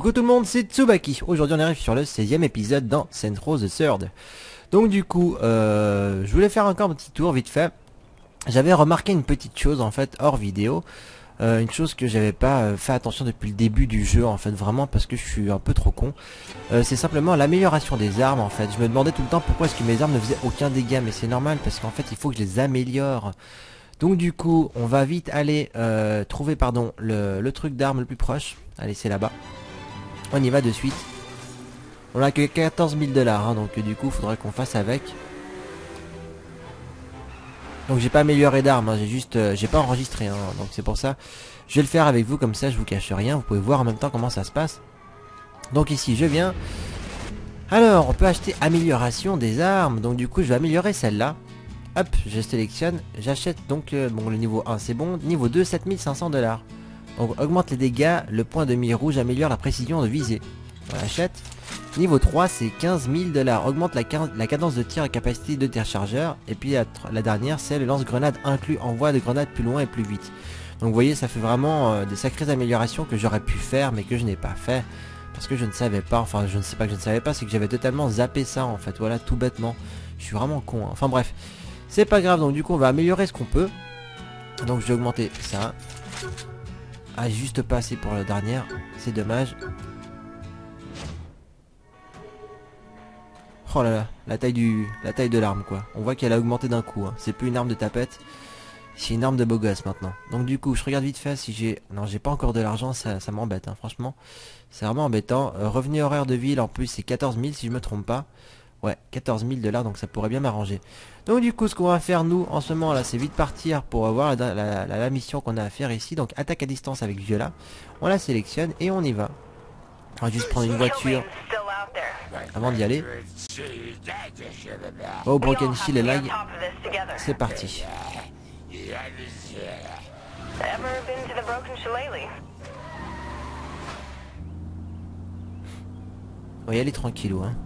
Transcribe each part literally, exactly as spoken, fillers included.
Coucou tout le monde, c'est Tsubaki. Aujourd'hui on arrive sur le seizième épisode dans Saints Row the Third. Donc du coup, euh, je voulais faire encore un petit tour vite fait. J'avais remarqué une petite chose en fait hors vidéo. Euh, une chose que j'avais pas euh, fait attention depuis le début du jeu en fait, vraiment parce que je suis un peu trop con. Euh, c'est simplement l'amélioration des armes en fait. Je me demandais tout le temps pourquoi est-ce que mes armes ne faisaient aucun dégât, mais c'est normal parce qu'en fait il faut que je les améliore. Donc du coup, on va vite aller euh, trouver pardon le, le truc d'arme le plus proche. Allez, c'est là-bas. On y va de suite. On a que quatorze mille dollars, hein, donc du coup, faudrait qu'on fasse avec. Donc j'ai pas amélioré d'armes, hein, j'ai juste, euh, j'ai pas enregistré, hein, donc c'est pour ça. Je vais le faire avec vous, comme ça, je vous cache rien. Vous pouvez voir en même temps comment ça se passe. Donc ici, je viens. Alors, on peut acheter amélioration des armes. Donc du coup, je vais améliorer celle-là. Hop, je sélectionne, j'achète donc, euh, bon, le niveau un c'est bon, niveau deux, sept mille cinq cents dollars. Donc augmente les dégâts, le point de mire rouge améliore la précision de visée. On achète. Niveau trois c'est quinze mille dollars, augmente la, la cadence de tir et capacité de tir chargeur. Et puis la, la dernière c'est le lance-grenade inclus envoi de grenades plus loin et plus vite. Donc vous voyez, ça fait vraiment euh, des sacrées améliorations que j'aurais pu faire mais que je n'ai pas fait. Parce que je ne savais pas, enfin je ne sais pas que je ne savais pas, c'est que j'avais totalement zappé ça en fait, voilà, tout bêtement. Je suis vraiment con, hein. Enfin bref. C'est pas grave, donc du coup on va améliorer ce qu'on peut. Donc je vais augmenter ça. Ah, juste pas assez pour la dernière, c'est dommage. Oh là là, la taille du, la taille de l'arme quoi. On voit qu'elle a augmenté d'un coup, hein. C'est plus une arme de tapette, c'est une arme de beau gosse maintenant. Donc du coup je regarde vite fait si j'ai... Non, j'ai pas encore de l'argent, ça, ça m'embête, hein. Franchement. C'est vraiment embêtant. euh, Revenu horaire de ville en plus c'est quatorze mille si je me trompe pas. Ouais, quatorze mille dollars, donc ça pourrait bien m'arranger. Donc du coup, ce qu'on va faire nous, en ce moment là, c'est vite partir pour avoir la, la, la, la mission qu'on a à faire ici. Donc attaque à distance avec Viola. On la sélectionne et on y va. On va juste prendre une voiture avant d'y aller. Oh, Broken Shield et lag. C'est parti. On va y aller tranquillou, hein.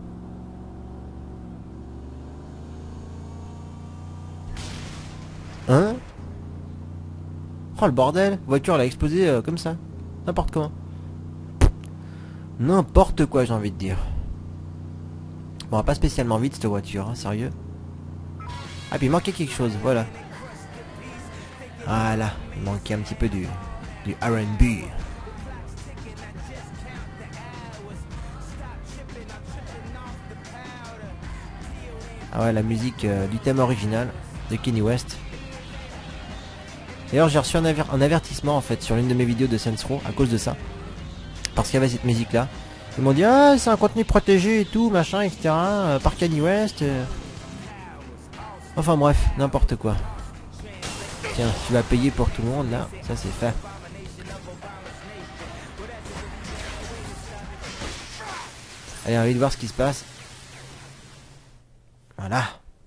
Hein? Oh le bordel, voiture elle a explosé euh, comme ça. N'importe comment. N'importe quoi j'ai envie de dire. Bon, pas spécialement vite cette voiture, hein, sérieux. Ah puis il manquait quelque chose, voilà. Voilà, il manquait un petit peu du, du R and B. Ah ouais, la musique euh, du thème original de Kanye West. D'ailleurs j'ai reçu un, aver un avertissement en fait sur l'une de mes vidéos de Saints Row à cause de ça. Parce qu'il y avait cette musique là. Ils m'ont dit ah c'est un contenu protégé et tout machin et cetera euh, par Kanye West. Euh... Enfin bref, n'importe quoi. Tiens, tu vas payer pour tout le monde là, ça c'est fait. Allez, on va vite voir ce qui se passe. Voilà.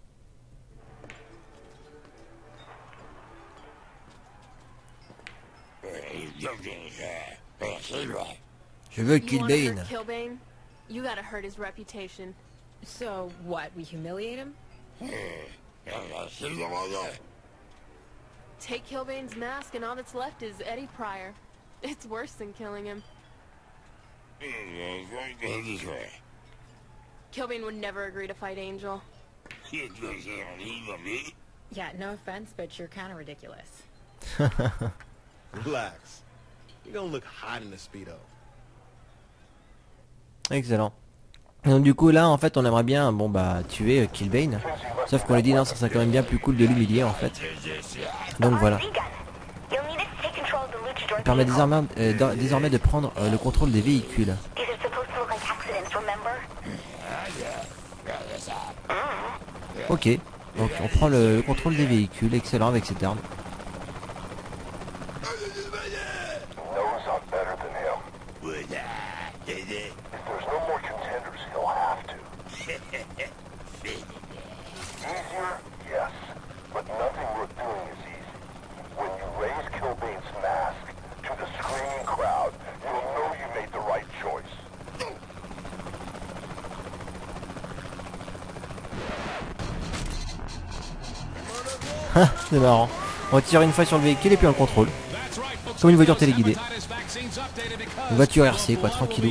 Je veux Killbane. Killbane, you gotta hurt his reputation. So what? We humiliate him? Take Killbane's mask, and all that's left is Eddie Pryor. It's worse than killing him. Killbane would never agree to fight Angel. Yeah, no offense, but you're kind of ridiculous. Relax. You don't look hot in a speedo. Excellent. Donc du coup là en fait on aimerait bien bon bah tuer euh, Killbane. Sauf qu'on lui dit non, ça serait quand même bien plus cool de l'humilier en fait. Donc voilà. Il permet désormais, euh, désormais de prendre euh, le contrôle des véhicules. Ok, donc on prend le, le contrôle des véhicules, excellent avec cette arme. C'est marrant. On tire une fois sur le véhicule et puis on le contrôle. Comme une voiture téléguidée. Une voiture R C quoi, tranquillou.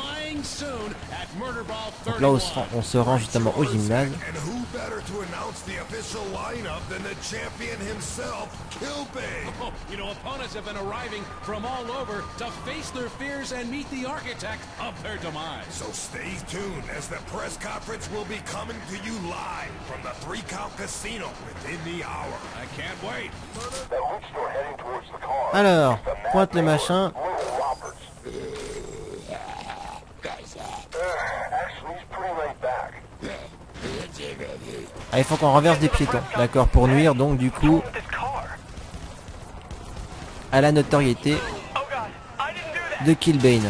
Donc là on se rend, on se rend justement au gymnase. And who better to announce the official lineup than the champion himself, Kilbane? Oh, you know, opponents have been arriving from all over to face their fears and meet the architect of their demise. So stay tuned as the press conference will be coming to you live from the Three Count Casino within the hour. I can't wait. Alors, pointe le machin. Ah, il faut qu'on renverse des piétons. D'accord, pour nuire donc du coup à la notoriété de Kilbane.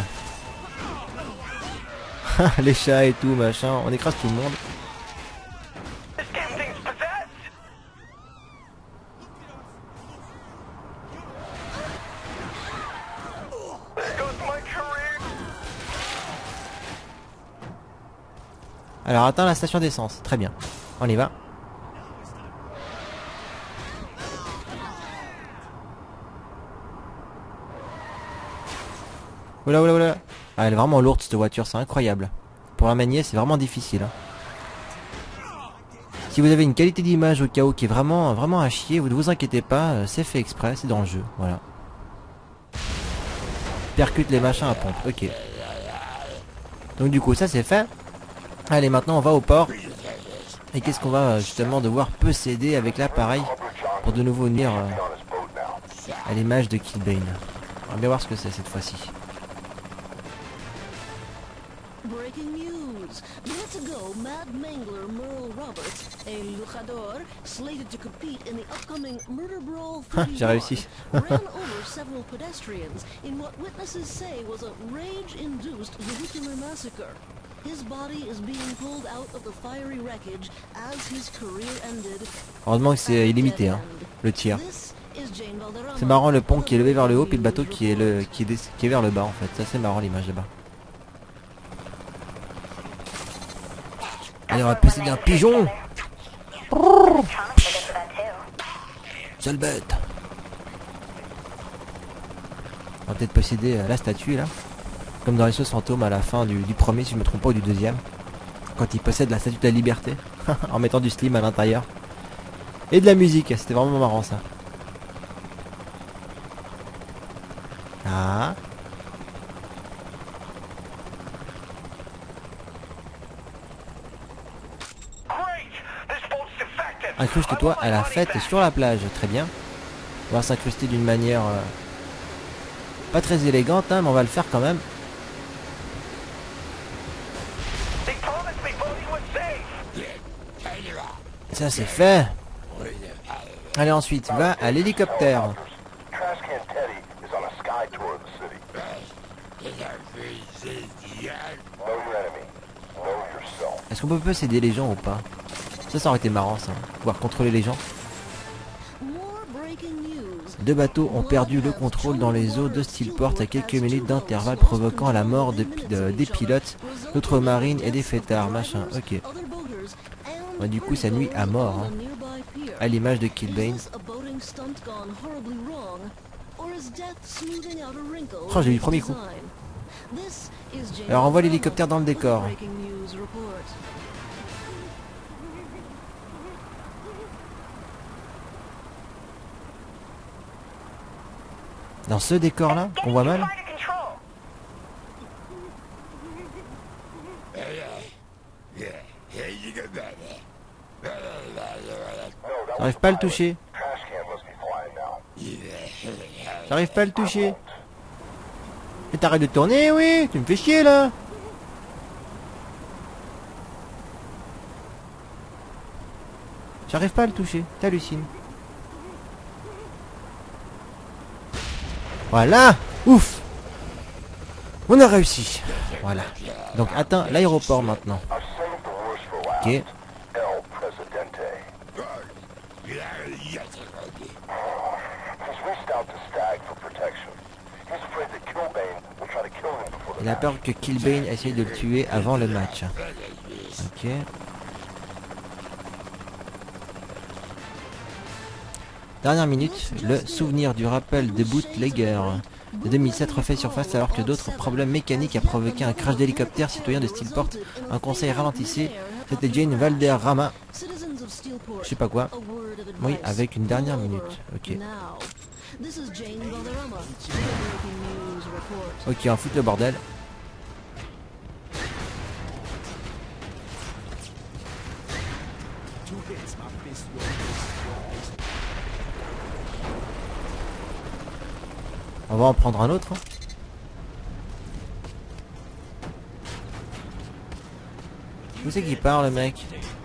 Les chats et tout, machin. On écrase tout le monde. Alors atteins la station d'essence, très bien. On y va. Oula oula oula. Ah, elle est vraiment lourde cette voiture, c'est incroyable. Pour la manier, c'est vraiment difficile. Hein. Si vous avez une qualité d'image au cas où qui est vraiment, vraiment à chier, vous ne vous inquiétez pas, c'est fait exprès, c'est dans le jeu, voilà. Percute les machins à pompe, ok. Donc du coup ça c'est fait. Allez, maintenant on va au port. Et qu'est-ce qu'on va justement devoir posséder avec l'appareil pour de nouveau venir euh, à l'image de Kilbane. On va bien voir ce que c'est cette fois-ci. Breaking news. Minutes ago, Mad Mangler Merle Roberts, a luchador slated to compete in the upcoming Murder Brawl J'ai réussi. ran over several pedestrians in what witnesses say was a rage-induced vehicular massacre. His body is being pulled out of the fiery wreckage as his career ended. Heureusement que c'est illimité, hein, le tir. C'est marrant le pont qui est levé vers le haut puis le bateau qui est le qui est, qui est vers le bas en fait. Ça c'est marrant l'image là-bas. Allez, on va posséder un pigeon. Sale bête. On va peut-être posséder euh, la statue là. Comme dans les sauces fantômes à la fin du, du premier, si je me trompe pas, ou du deuxième. Quand il possède la statue de la liberté. En mettant du slim à l'intérieur. Et de la musique, c'était vraiment marrant ça. Ah. Incruste-toi à la fête sur la plage, très bien. On va s'incruster d'une manière euh, pas très élégante, hein, mais on va le faire quand même. Ça c'est fait. Allez, ensuite, va à l'hélicoptère. Est-ce qu'on peut posséder les gens ou pas? Ça, ça aurait été marrant ça, pouvoir contrôler les gens. Deux bateaux ont perdu le contrôle dans les eaux de Steelport à quelques minutes d'intervalle, provoquant la mort de, de, des pilotes, d'autres marines et des fêtards, machin, ok. Ouais, du coup ça nuit à mort, hein. À l'image de Kilbane. Oh, j'ai eu le premier coup. Alors on voit l'hélicoptère dans le décor. Dans ce décor là, qu'on voit mal. J'arrive pas à le toucher. J'arrive pas à le toucher. Et t'arrêtes de tourner, oui. Tu me fais chier là. J'arrive pas à le toucher. T'hallucines. Voilà. Ouf. On a réussi. Voilà. Donc atteins l'aéroport maintenant. Ok. Il a peur que Kilbane essaye de le tuer avant le match. Ok. Dernière minute, le souvenir du rappel des bootleggers de deux mille sept refait surface alors que d'autres problèmes mécaniques a provoqué un crash d'hélicoptère citoyen de Steelport. Un conseil ralentissé. C'était Jane Valderrama. Je sais pas quoi. Oui, avec une dernière minute. Ok. Ok, on fout le bordel. On va en prendre un autre. Hein. Où c'est qu'il part le mec?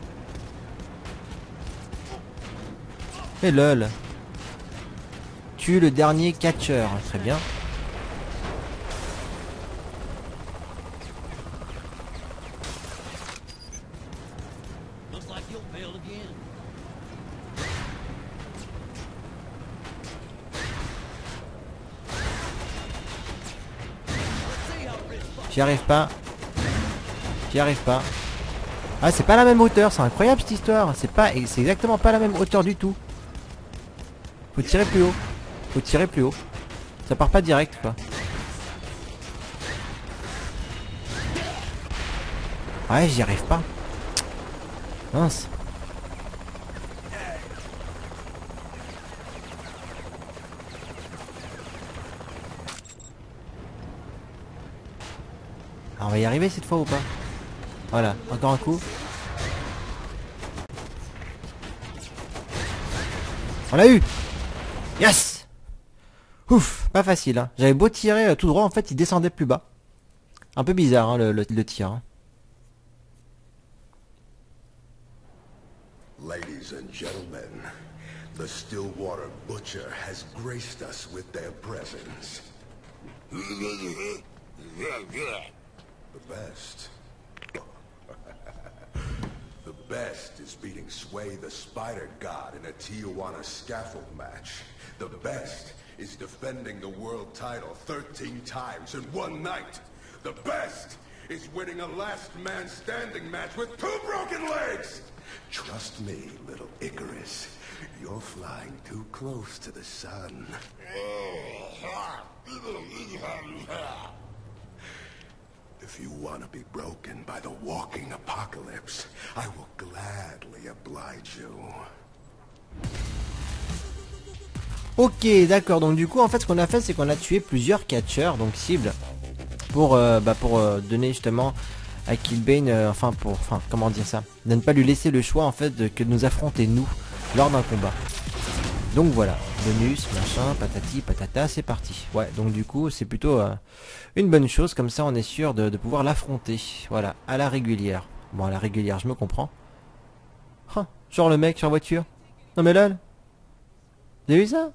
Et lol. Tue le dernier catcheur. Très bien. J'y arrive pas. J'y arrive pas. Ah, c'est pas la même hauteur, c'est incroyable cette histoire. C'est pas, c'est exactement pas la même hauteur du tout. Faut tirer plus haut. Faut tirer plus haut. Ça part pas direct quoi. Ouais, j'y arrive pas. Mince. Alors, on va y arriver cette fois ou pas? Voilà, encore un coup. On l'a eu. Yes. Ouf, pas facile. Hein. J'avais beau tirer euh, tout droit, en fait, il descendait plus bas. Un peu bizarre hein, le, le, le tir. Hein. Ladies and gentlemen, the Stillwater Butcher has graced us with their presence. The best. The best is beating Sway the Spider God in a Tijuana scaffold match. The best is defending the world title thirteen times in one night. The best is winning a last man standing match with two broken legs. Trust me, little Icarus. You're flying too close to the sun. If you want to be broken by the walking apocalypse, I will gladly oblige you. Ok, d'accord. Donc du coup, en fait, ce qu'on a fait, c'est qu'on a tué plusieurs catcheurs, donc cibles, pour euh, bah, pour euh, donner justement à Killbane, euh, enfin pour, enfin comment dire ça, de ne pas lui laisser le choix en fait de, que de nous affronter nous lors d'un combat. Donc voilà, bonus, machin, patati, patata, c'est parti. Ouais, donc du coup, c'est plutôt euh, une bonne chose, comme ça on est sûr de, de pouvoir l'affronter. Voilà, à la régulière. Bon, à la régulière, je me comprends. Ah, genre le mec sur la voiture. Non mais lol. Vous avez vu ça?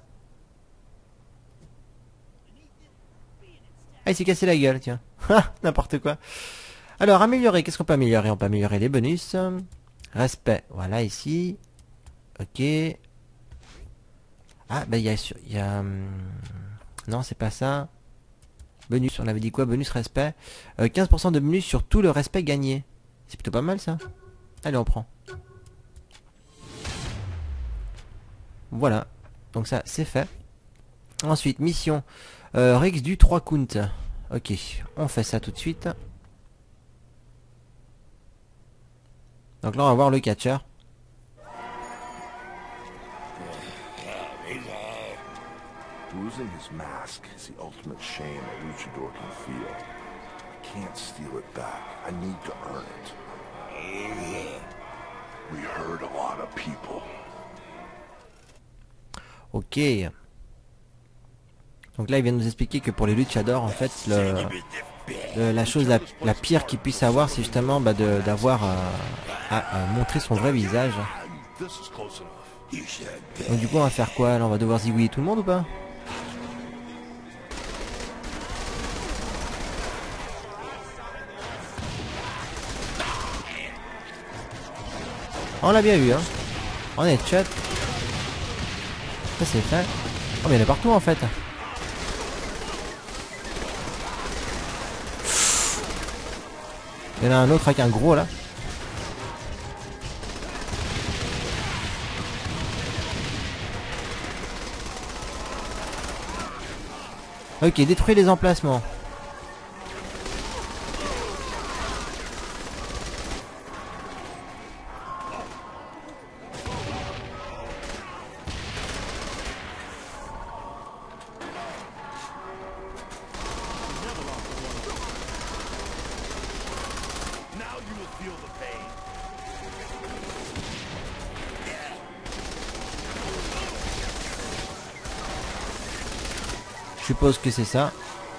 Ah, il s'est cassé la gueule, tiens. Ah, n'importe quoi. Alors, améliorer, qu'est-ce qu'on peut améliorer? On peut améliorer les bonus. Respect, voilà, ici. Ok. Ah, bah, il y a... Y a hum... Non, c'est pas ça. Bonus, on avait dit quoi? Bonus, respect. Euh, quinze pour cent de bonus sur tout le respect gagné. C'est plutôt pas mal, ça. Allez, on prend. Voilà. Donc ça, c'est fait. Ensuite, mission. Euh, Rex du trois count. Ok, on fait ça tout de suite. Donc là, on va voir le catcheur. Losing his mask is the ultimate shame a luchador can feel. I can't steal it back. I need to earn it. We hurt a lot of people. Ok. Donc là, il vient de nous expliquer que pour les luchadors, en fait, le, le, la chose la, la pire qu'il puisse avoir, c'est justement bah, d'avoir euh, à, à montrer son vrai visage. Donc du coup, on va faire quoi? Là, on va devoir zigouiller tout le monde ou pas? On l'a bien eu, hein. On est chat. Ça c'est fait. Oh mais il y en a partout en fait. Il y en a un autre avec un gros là. Ok, détruis les emplacements. Je suppose que c'est ça.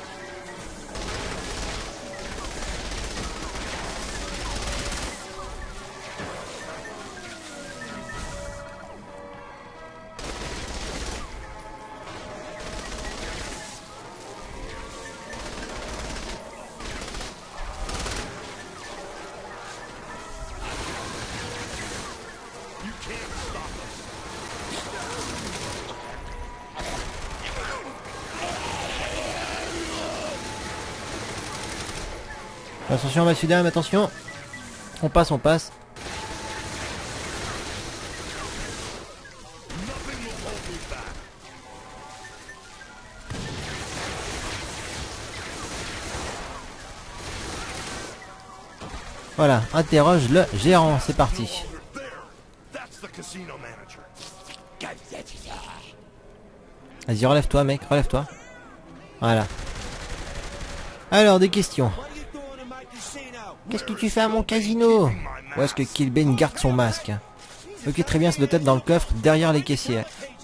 Attention, monsieur dame, attention. On passe, on passe. Voilà, interroge le gérant, c'est parti. Vas-y, relève-toi mec, relève-toi. Voilà. Alors, des questions. Qu'est-ce que tu fais à mon casino? Où est-ce que Killbane garde son masque? Ok, très bien, ça doit être dans le coffre, derrière les caissiers.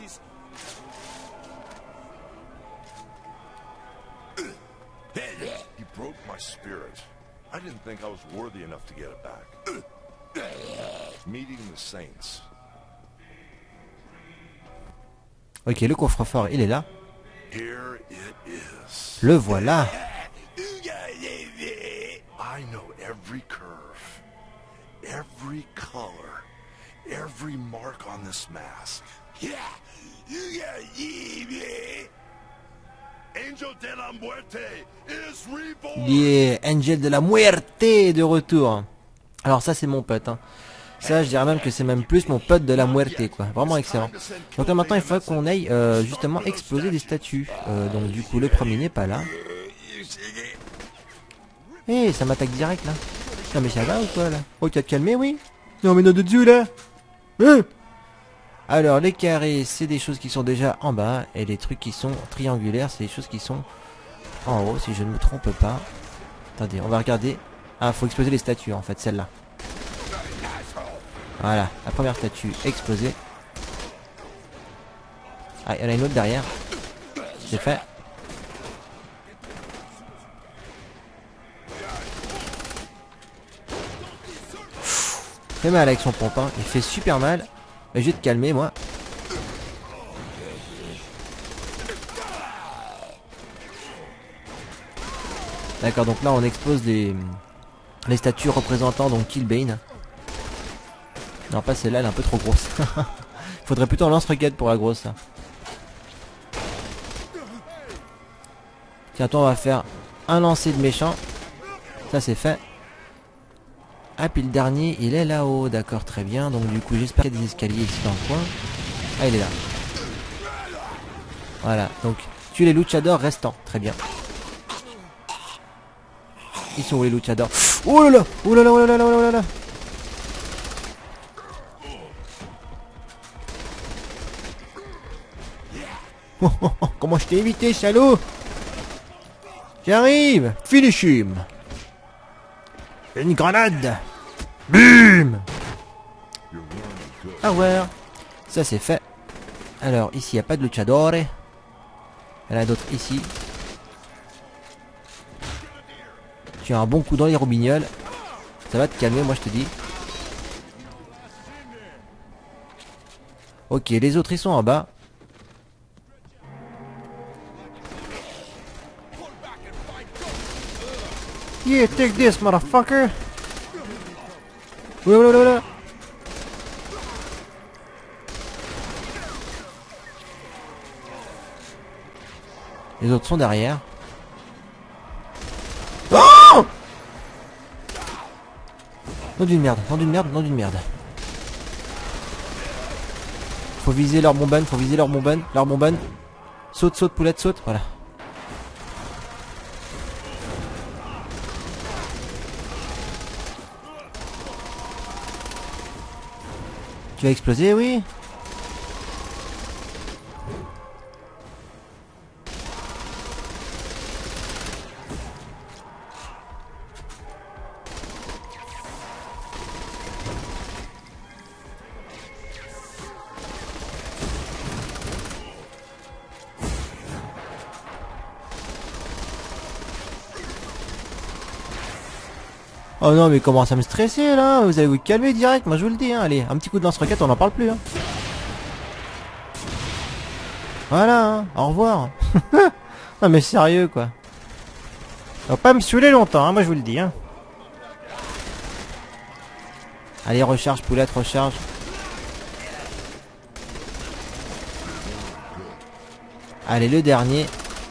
Ok, le coffre-fort, il est là. Le voilà. I know every curve, every color, every mark on this mask. Yeah, Angel de la Muerte is reborn. Yeah, Angel de la Muerte est de retour. Alors ça c'est mon pote, hein. Ça je dirais même que c'est même plus mon pote de la Muerte, quoi. Vraiment excellent. Donc là maintenant il faut qu'on aille euh, justement exploser des statues. Euh, donc du coup le premier n'est pas là. Eh, hey, ça m'attaque direct là. Non mais ça va ou quoi là? Oh, tu vas te calmer, oui? Non mais non de Dieu là. Hein? Alors les carrés c'est des choses qui sont déjà en bas. Et les trucs qui sont triangulaires c'est des choses qui sont en haut, si je ne me trompe pas. Attendez, on va regarder. Ah, faut exploser les statues en fait, celle-là. Voilà, la première statue explosée. Ah, il y en a une autre derrière. C'est fait. Fait mal avec son pompon, il fait super mal. Mais je vais te calmer moi. D'accord, donc là on expose les, les statues représentant donc Killbane. Non pas celle-là, elle est un peu trop grosse. Faudrait plutôt un lance-roquette pour la grosse là. Tiens, toi on va faire un lancer de méchant. Ça c'est fait. Ah, puis le dernier, il est là-haut. D'accord, très bien. Donc du coup, j'espère qu'il y a des escaliers ici dans le coin. Ah, il est là. Voilà, donc tu les luchadors restants. Très bien. Ils sont où les luchadors? Oh là là! Oh là là, oh là là, oh là là! Oh, oh, oh, comment je t'ai évité, salaud! J'arrive! Finish him! Une grenade! Bim! Ah ouais! Ça c'est fait. Alors ici il n'y a pas de luchador. Il y en a d'autres ici. Tu as un bon coup dans les roubignoles. Ça va te calmer, moi je te dis. Ok, les autres ils sont en bas. Yeah, take this, motherfucker. Voilà, voilà, voilà. Les autres sont derrière. Oh! Non d'une merde, non d'une merde, non d'une merde. Faut viser leur bonbonne, faut viser leur bonbonne, leur bonbonne. Saute, saute, poulette, saute, voilà. Tu vas exploser, oui. Oh non, mais commence à me stresser là, vous allez vous calmer direct, moi je vous le dis, hein. Allez, un petit coup de lance-roquette, on n'en parle plus. Hein. Voilà, hein. Au revoir. Non mais sérieux quoi. On va pas me saouler longtemps, hein, moi je vous le dis. Hein. Allez, recharge, poulette, recharge. Allez, le dernier.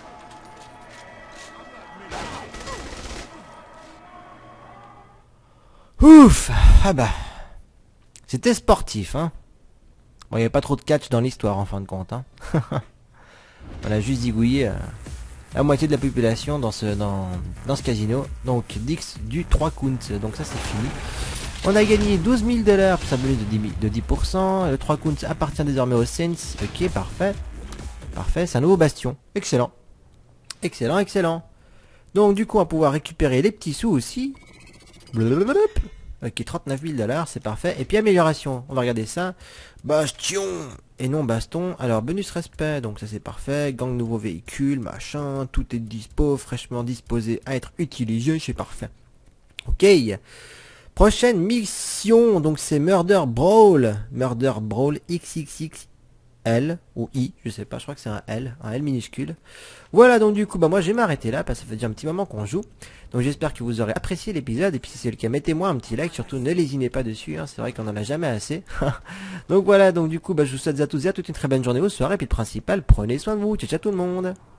Ouf. Ah bah. C'était sportif, hein. Bon, il n'y avait pas trop de catch dans l'histoire, en fin de compte, hein. On a juste zigouillé euh, la moitié de la population dans ce, dans, dans ce casino. Donc, Dix du trois counts. Donc ça, c'est fini. On a gagné douze mille dollars pour sa bonus de dix, de dix pour cent. Le trois counts appartient désormais aux Saints. Ok, parfait. Parfait, c'est un nouveau bastion. Excellent. Excellent, excellent. Donc, du coup, on va pouvoir récupérer les petits sous aussi. Blablabla. Ok, trente-neuf mille dollars, c'est parfait. Et puis amélioration, on va regarder ça. Bastion et non baston. Alors, bonus respect, donc ça c'est parfait. Gang nouveau véhicule, machin. Tout est dispo, fraîchement disposé à être utilisé, c'est parfait. Ok. Prochaine mission, donc c'est Murder Brawl. Murder Brawl X X X L ou I, je sais pas, je crois que c'est un L, un L minuscule. Voilà, donc du coup, bah moi je vais m'arrêter là parce que ça fait déjà un petit moment qu'on joue. Donc j'espère que vous aurez apprécié l'épisode et puis si c'est le cas, mettez-moi un petit like, surtout ne lésinez pas dessus, hein, c'est vrai qu'on en a jamais assez. Donc voilà, donc du coup, bah je vous souhaite à tous et à toutes une très bonne journée au soir et puis le principal, prenez soin de vous, ciao ciao tout le monde.